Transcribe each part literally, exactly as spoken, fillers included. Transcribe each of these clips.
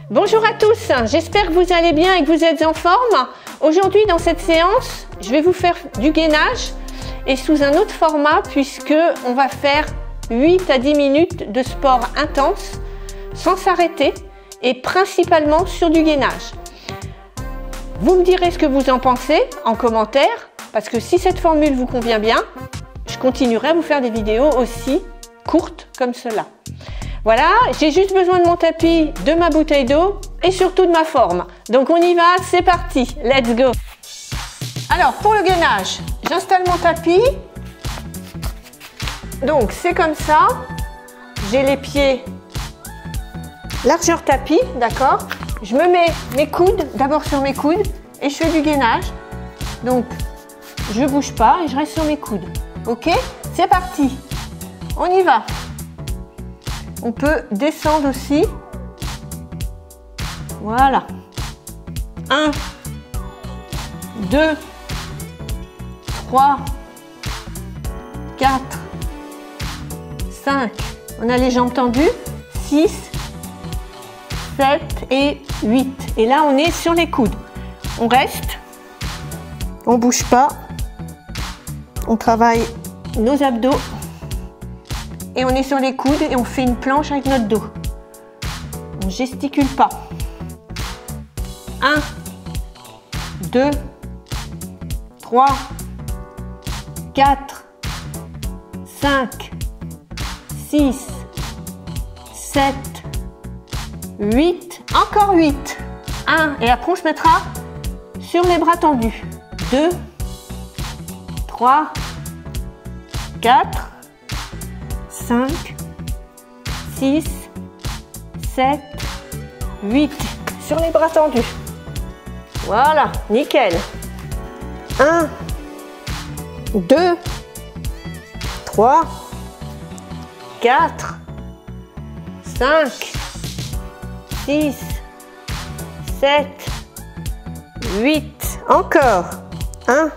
Bonjour à tous, j'espère que vous allez bien et que vous êtes en forme. Aujourd'hui dans cette séance, je vais vous faire du gainage et sous un autre format puisque on va faire huit à dix minutes de sport intense sans s'arrêter et principalement sur du gainage. Vous me direz ce que vous en pensez en commentaire parce que si cette formule vous convient bien, je continuerai à vous faire des vidéos aussi courtes comme cela. Voilà, j'ai juste besoin de mon tapis, de ma bouteille d'eau et surtout de ma forme. Donc on y va, c'est parti, let's go. Alors pour le gainage, j'installe mon tapis. Donc c'est comme ça, j'ai les pieds largeur tapis, d'accord. Je me mets mes coudes, d'abord sur mes coudes et je fais du gainage. Donc je ne bouge pas et je reste sur mes coudes. Ok, c'est parti, on y va. On peut descendre aussi. Voilà. un, deux, trois, quatre, cinq. On a les jambes tendues. six, sept et huit. Et là, on est sur les coudes. On reste. On ne bouge pas. On travaille nos abdos. Et on est sur les coudes et on fait une planche avec notre dos. On ne gesticule pas. un, deux, trois, quatre, cinq, six, sept, huit. Encore huit. un. Et après on se mettra sur les bras tendus. deux, trois, quatre, cinq, six, sept, huit. Sur les bras tendus. Voilà, nickel. un, deux, trois, quatre, cinq, six, sept, huit. Encore. un,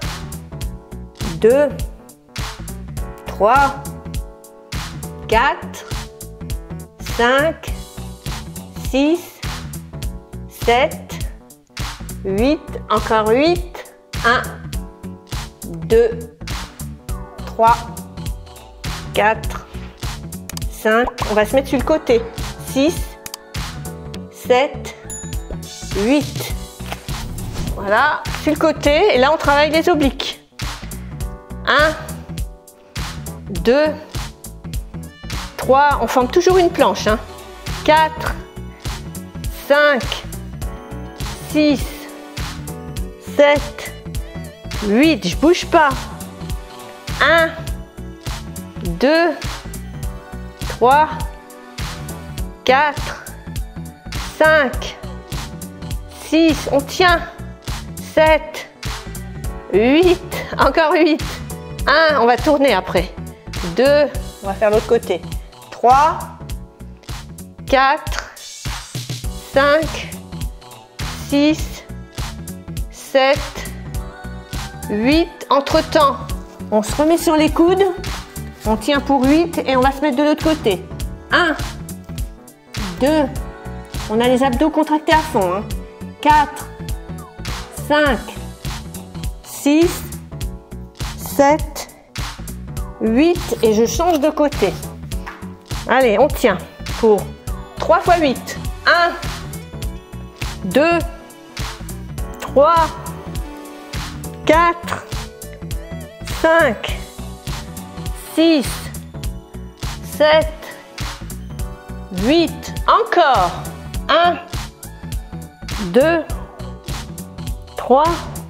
deux, trois, quatre, cinq, six, sept, huit, encore huit, un, deux, trois, quatre, cinq, on va se mettre sur le côté, six, sept, huit, voilà, sur le côté, et là on travaille les obliques, un, deux, trois, on forme toujours une planche, hein. quatre, cinq, six, sept, huit, je bouge pas, un, deux, trois, quatre, cinq, six, on tient, sept, huit, encore huit, un, on va tourner après, deux, on va faire l'autre côté, trois, quatre, cinq, six, sept, huit. Entre-temps, on se remet sur les coudes, on tient pour huit et on va se mettre de l'autre côté. un, deux, on a les abdos contractés à fond. Hein. quatre, cinq, six, sept, huit et je change de côté. Allez, on tient pour trois fois huit. un, deux, trois, quatre, cinq, six, sept, huit. Encore. un, deux, trois,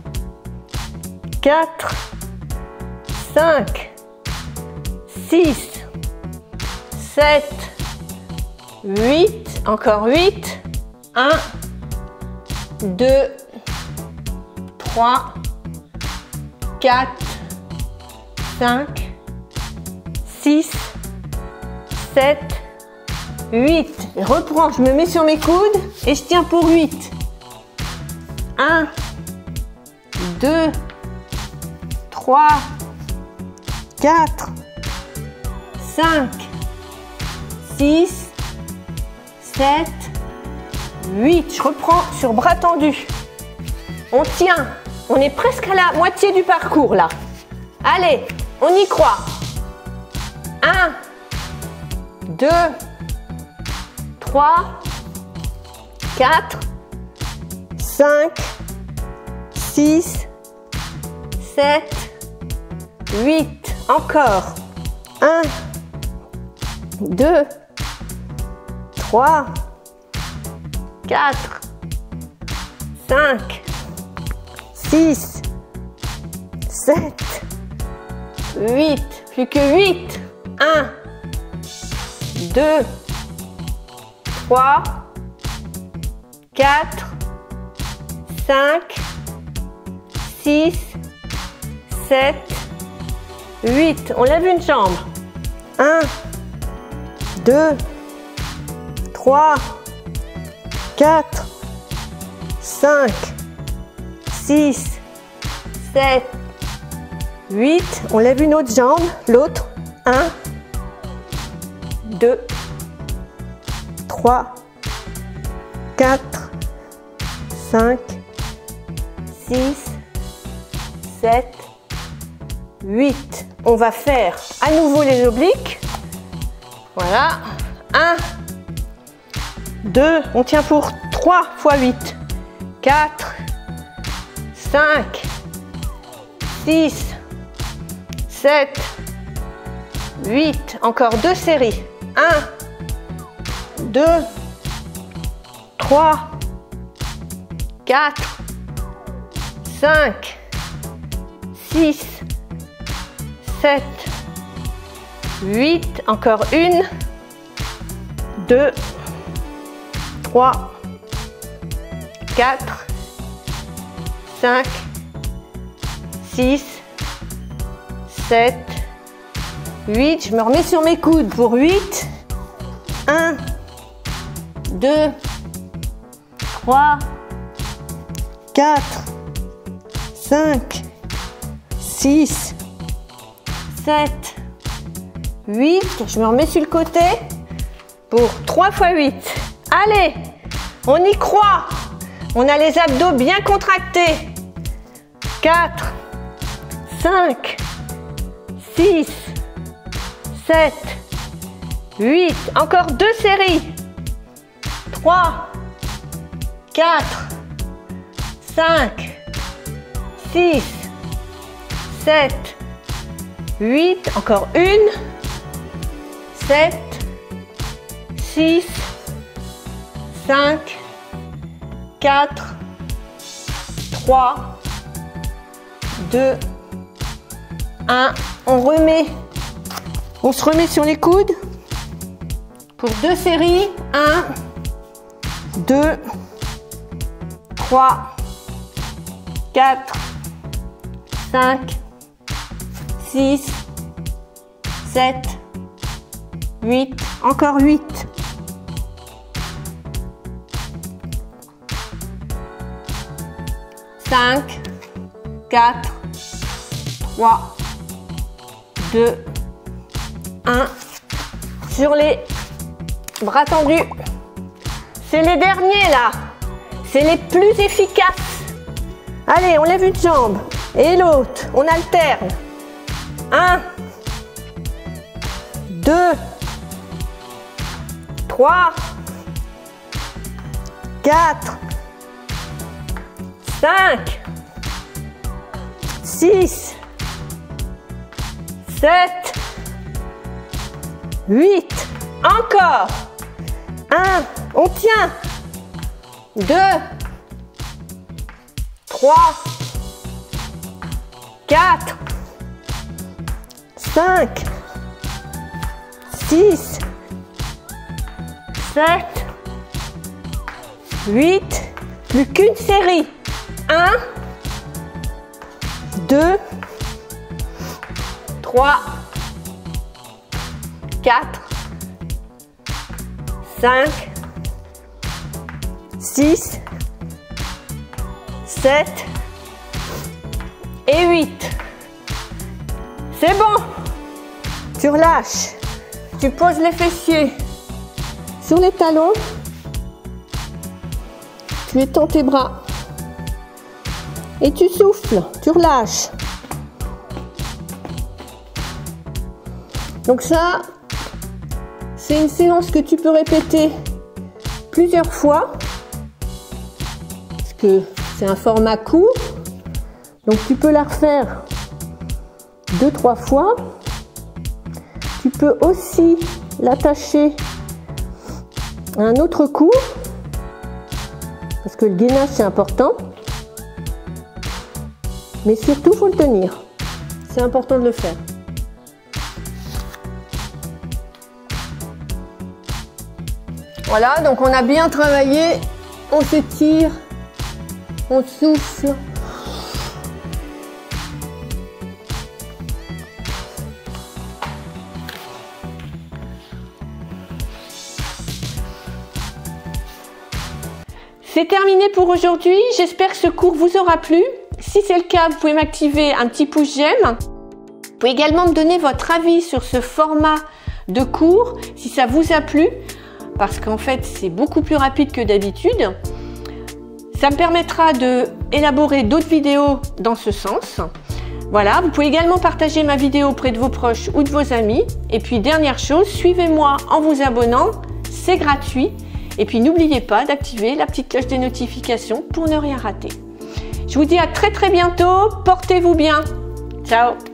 quatre, cinq, six, sept, huit. Encore huit. un, deux, trois, quatre, cinq, six, sept, huit. Je reprends, je me mets sur mes coudes et je tiens pour huit. un, deux, trois, quatre, cinq, six, sept, huit. Je reprends sur bras tendus. On tient. On est presque à la moitié du parcours là. Allez, on y croit. un, deux, trois, quatre, cinq, six, sept, huit. Encore. un, deux, trois, quatre, cinq, six, sept, huit. Plus que huit. un, deux, trois, quatre, cinq, six, sept, huit. On lève une jambe. un, deux, trois, quatre, cinq, six, sept, huit. On lève une autre jambe, l'autre. un, deux, trois, quatre, cinq, six, sept, huit. On va faire à nouveau les obliques. Voilà. un, deux, on tient pour trois fois huit. quatre, cinq, six, sept, huit. Encore deux séries. un, deux, trois, quatre, cinq, six, sept, huit. Encore une, deux, trois, quatre, cinq, six, sept, huit. Je me remets sur mes coudes pour huit. un, deux, trois, quatre, cinq, six, sept, huit. Je me remets sur le côté pour trois fois huit. Allez, on y croit. On a les abdos bien contractés. quatre, cinq, six, sept, huit. Encore deux séries. trois, quatre, cinq, six, sept, huit. Encore une. sept, six, cinq, quatre, trois, deux, un. On remet, on se remet sur les coudes pour deux séries. un, deux, trois, quatre, cinq, six, sept, huit. Encore huit. cinq, quatre, trois, deux, un. Sur les bras tendus. C'est les derniers là. C'est les plus efficaces. Allez, on lève une jambe et l'autre. On alterne. un, deux, trois, quatre, cinq, six, sept, huit. Encore. un, on tient. deux, trois, quatre, cinq, six, sept, huit. Plus qu'une série. un, deux, trois, quatre, cinq, six, sept et huit. C'est bon. Tu relâches. Tu poses les fessiers sur les talons. Tu étends tes bras. Et tu souffles, tu relâches. Donc ça, c'est une séance que tu peux répéter plusieurs fois. Parce que c'est un format court. Donc tu peux la refaire deux, trois fois. Tu peux aussi l'attacher à un autre cours. Parce que le gainage c'est important. Mais surtout, il faut le tenir. C'est important de le faire. Voilà, donc on a bien travaillé. On s'étire. On souffle. C'est terminé pour aujourd'hui. J'espère que ce cours vous aura plu. Si c'est le cas, vous pouvez m'activer un petit pouce j'aime. Vous pouvez également me donner votre avis sur ce format de cours, si ça vous a plu, parce qu'en fait, c'est beaucoup plus rapide que d'habitude. Ça me permettra d'élaborer d'autres vidéos dans ce sens. Voilà, vous pouvez également partager ma vidéo auprès de vos proches ou de vos amis. Et puis, dernière chose, suivez-moi en vous abonnant, c'est gratuit. Et puis, n'oubliez pas d'activer la petite cloche des notifications pour ne rien rater. Je vous dis à très très bientôt, portez-vous bien. Ciao!